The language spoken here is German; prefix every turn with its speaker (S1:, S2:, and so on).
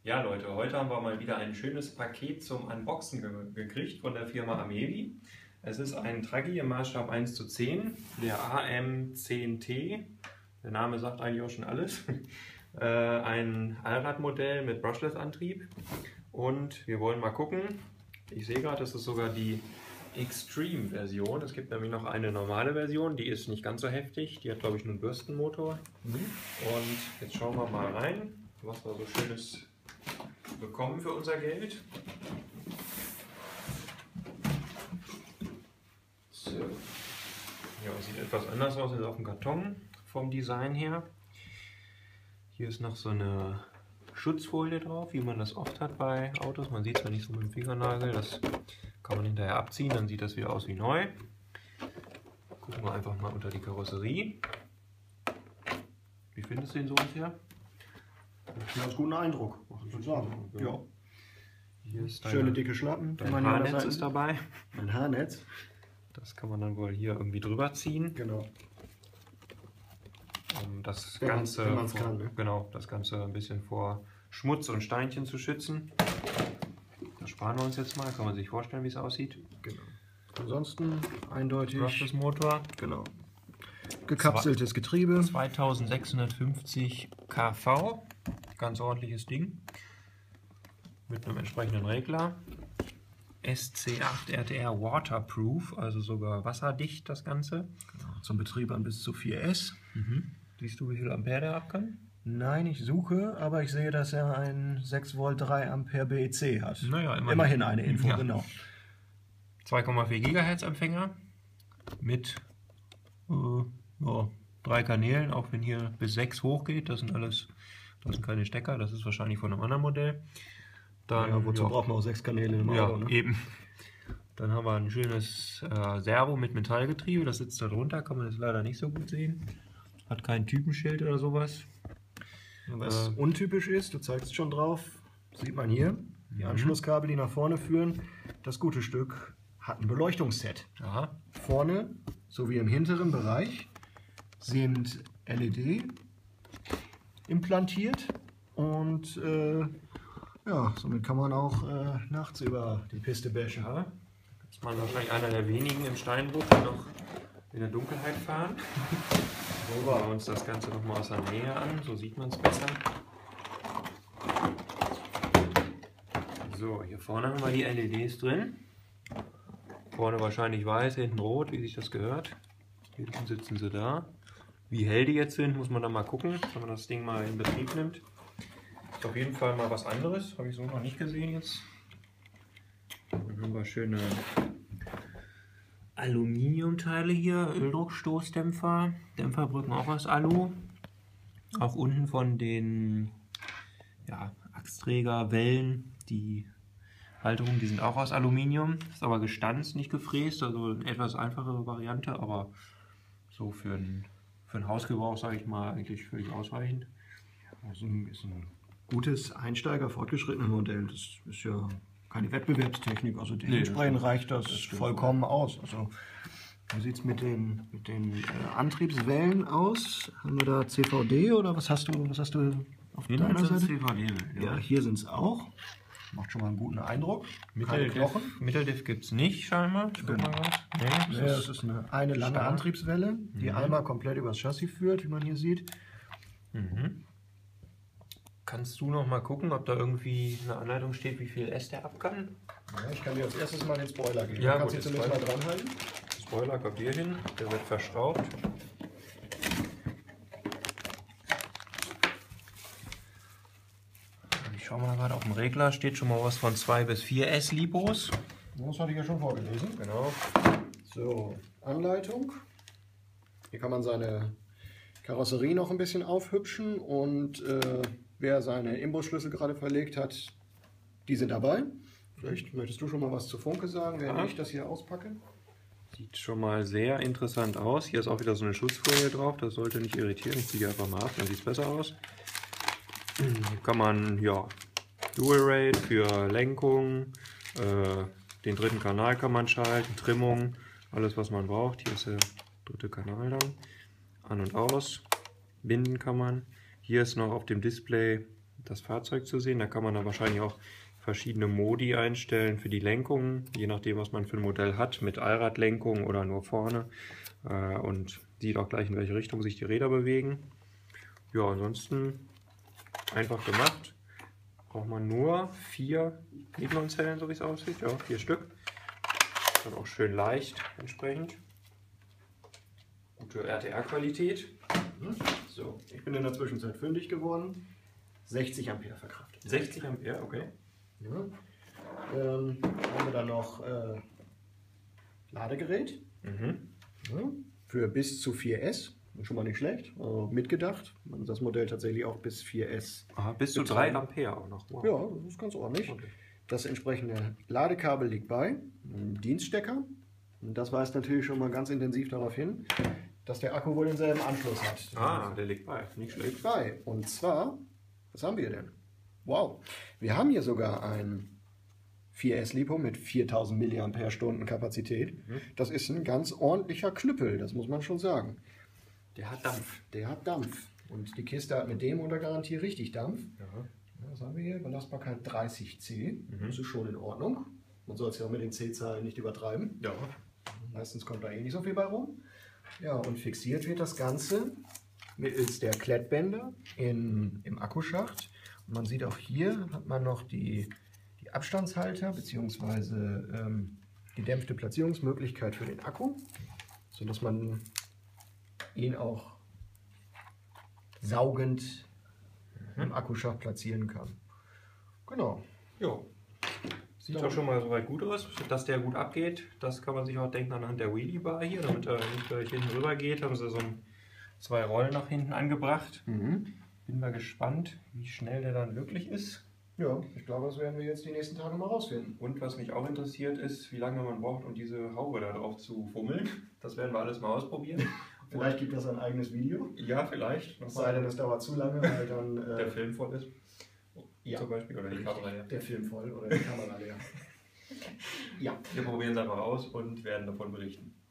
S1: Ja Leute, heute haben wir mal wieder ein schönes Paket zum Unboxen gekriegt von der Firma Ameli. Es ist ein Traggi im Maßstab 1:10, der AM10T. Der Name sagt eigentlich auch schon alles. Ein Allradmodell mit Brushless-Antrieb. Und wir wollen mal gucken. Ich sehe gerade, das ist sogar die Extreme-Version. Es gibt nämlich noch eine normale Version, die ist nicht ganz so heftig. Die hat, glaube ich, nur einen Bürstenmotor. Und jetzt schauen wir mal rein, was wir so Schönes bekommen für unser Geld. So. Ja, sieht etwas anders aus als auf dem Karton vom Design her. Hier ist noch so eine Schutzfolie drauf, wie man das oft hat bei Autos. Man sieht es ja nicht so mit dem Fingernagel, das kann man hinterher abziehen, dann sieht das wieder aus wie neu. Gucken wir einfach mal unter die Karosserie. Wie findest du den so bisher?
S2: Ja, ist guten Eindruck, muss ich sagen. Ja.
S1: Hier ist
S2: schöne dicke Schlappen.
S1: Dein Haarnetz ist dabei.
S2: Ein Haarnetz.
S1: Das kann man dann wohl hier irgendwie drüber ziehen.
S2: Genau.
S1: Um das
S2: Wenn
S1: Ganze,
S2: man's kann, ne?
S1: Genau, das Ganze ein bisschen vor Schmutz und Steinchen zu schützen. Das sparen wir uns jetzt mal. Kann man sich vorstellen, wie es aussieht.
S2: Genau. Ansonsten eindeutig.
S1: Brushless Motor.
S2: Genau. Gekapseltes Getriebe.
S1: 2650 kV. Ganz ordentliches Ding. Mit einem entsprechenden Regler. SC8 RTR Waterproof, also sogar wasserdicht das Ganze.
S2: Genau. Zum Betrieb an bis zu 4S.
S1: Siehst du, wie viel Ampere der ab kann?
S2: Nein, ich suche, aber ich sehe, dass er einen 6 Volt 3 Ampere BEC hat.
S1: Naja,
S2: immerhin eine Info,
S1: ja.
S2: Genau.
S1: 2,4 GHz Empfänger mit 3 Kanälen, auch wenn hier bis 6 hochgeht. Das sind keine Stecker, das ist wahrscheinlich von einem anderen Modell. Dann,
S2: ja, wozu braucht man auch 6 Kanäle im Auto? Ne?
S1: Eben. Dann haben wir ein schönes Servo mit Metallgetriebe, das sitzt da drunter, kann man jetzt leider nicht so gut sehen. Hat kein Typenschild oder sowas.
S2: Was untypisch ist, du zeigst schon drauf, sieht man hier, die Anschlusskabel, die nach vorne führen. Das gute Stück hat ein Beleuchtungsset.
S1: Aha.
S2: Vorne sowie im hinteren Bereich sind LED implantiert und ja, somit kann man auch nachts über die Piste bashen.
S1: Ja. Ist man wahrscheinlich einer der wenigen im Steinbruch, die noch in der Dunkelheit fahren. Schauen wir uns das Ganze nochmal aus der Nähe an, so sieht man es besser. So, hier vorne haben wir die LEDs drin. Vorne wahrscheinlich weiß, hinten rot, wie sich das gehört. Hinten sitzen sie da. Wie hell die jetzt sind, muss man dann mal gucken, wenn man das Ding mal in Betrieb nimmt. Ist auf jeden Fall mal was anderes, habe ich so noch nicht gesehen jetzt. Dann haben wir schöne Aluminiumteile hier, Öldruckstoßdämpfer, Dämpferbrücken auch aus Alu. Auch unten von den Achsträgerwellen, die Halterungen, die sind auch aus Aluminium, ist aber gestanzt, nicht gefräst, also eine etwas einfachere Variante, aber so für einen Hausgebrauch, sage ich mal, eigentlich völlig ausreichend.
S2: Das ist ein gutes Einsteiger-fortgeschrittenes Modell. Das ist ja keine Wettbewerbstechnik, also dementsprechend reicht das vollkommen aus. Also, wie sieht es mit den Antriebswellen aus? Haben wir da CVD oder was hast du auf deiner Seite?
S1: CVD,
S2: ja, hier sind es auch. Macht schon mal einen guten Eindruck.
S1: Mitteldiff gibt es nicht, scheinbar.
S2: Genau.
S1: Nee,
S2: das ist eine lange
S1: stark.
S2: Antriebswelle, die einmal komplett übers Chassis führt, wie man hier sieht.
S1: Kannst du noch mal gucken, ob da irgendwie eine Anleitung steht, wie viel S der ab kann?
S2: Ja, ich kann dir als erstes mal den Spoiler geben.
S1: Ja,
S2: kannst du zunächst mal dran halten.
S1: Spoiler kommt hier hin, der wird verschraubt. Ich schau mal gerade auf dem Regler, steht schon mal was von 2 bis 4 S-Libos.
S2: Das hatte ich ja schon vorgelesen.
S1: Genau.
S2: So, Anleitung. Hier kann man seine Karosserie noch ein bisschen aufhübschen und wer seine Imbusschlüssel gerade verlegt hat, die sind dabei. Vielleicht möchtest du schon mal was zu Funke sagen, während ich das hier auspacke.
S1: Sieht schon mal sehr interessant aus. Hier ist auch wieder so eine Schutzfolie drauf, das sollte nicht irritieren. Ich ziehe einfach mal ab, dann sieht es besser aus. Hier kann man Dual Rate für Lenkung, den dritten Kanal kann man schalten, Trimmung, alles was man braucht. Hier ist der dritte Kanal dann. An und aus, binden kann man. Hier ist noch auf dem Display das Fahrzeug zu sehen. Da kann man dann wahrscheinlich auch verschiedene Modi einstellen für die Lenkung, je nachdem, was man für ein Modell hat, mit Allradlenkung oder nur vorne. Und sieht auch gleich, in welche Richtung sich die Räder bewegen. Ja, ansonsten einfach gemacht. Braucht man nur 4 Nitronzellen, so wie es aussieht. Ja, 4 Stück. Dann auch schön leicht entsprechend. Gute RTR-Qualität.
S2: So, ich bin in der Zwischenzeit fündig geworden. 60 Ampere verkraftet.
S1: 60 Ampere, okay.
S2: Ja. Haben wir dann noch Ladegerät. Ja, für bis zu 4S. Schon mal nicht schlecht. Mitgedacht. Das Modell tatsächlich auch bis 4S.
S1: Aha, bis zu 3 Ampere auch noch.
S2: Wow. Ja, das ist ganz ordentlich. Okay. Das entsprechende Ladekabel liegt bei. Ein Dienststecker. Und das weist natürlich schon mal ganz intensiv darauf hin, dass der Akku wohl denselben Anschluss hat.
S1: Ah, der liegt bei. Nicht schlecht.
S2: Liegt bei. Und zwar, was haben wir denn? Wow. Wir haben hier sogar ein 4S LiPo mit 4000 mAh Kapazität. Das ist ein ganz ordentlicher Knüppel, das muss man schon sagen.
S1: Der hat Dampf.
S2: Der hat Dampf. Und die Kiste hat mit dem unter Garantie richtig Dampf.
S1: Ja.
S2: Was haben wir hier? Belastbarkeit 30C. Das ist schon in Ordnung. Man soll es ja auch mit den C-Zahlen nicht übertreiben.
S1: Ja.
S2: Meistens kommt da eh nicht so viel bei rum. Ja, und fixiert wird das Ganze mittels der Klettbänder im Akkuschacht. Und man sieht auch hier, hat man noch die Abstandshalter bzw. gedämpfte Platzierungsmöglichkeit für den Akku, sodass man ihn auch saugend im Akkuschacht platzieren kann. Genau.
S1: Jo. Sieht doch schon mal soweit gut aus, dass der gut abgeht. Das kann man sich auch denken anhand der Wheelie Bar hier, damit er nicht gleich hinten rüber geht. Haben sie so 2 Rollen nach hinten angebracht. Bin mal gespannt, wie schnell der dann wirklich ist.
S2: Ja, ich glaube, das werden wir jetzt die nächsten Tage mal rausfinden.
S1: Und was mich auch interessiert ist, wie lange man braucht, um diese Haube da drauf zu fummeln. Das werden wir alles mal ausprobieren.
S2: Vielleicht gibt es ein eigenes Video.
S1: Ja, vielleicht.
S2: Es sei denn, es dauert zu lange, weil dann
S1: der Film voll ist.
S2: Ja.
S1: Zum Beispiel, oder die Kamera leer.
S2: Der Film voll oder die Kamera leer.
S1: Ja. Wir probieren es einfach aus und werden davon berichten.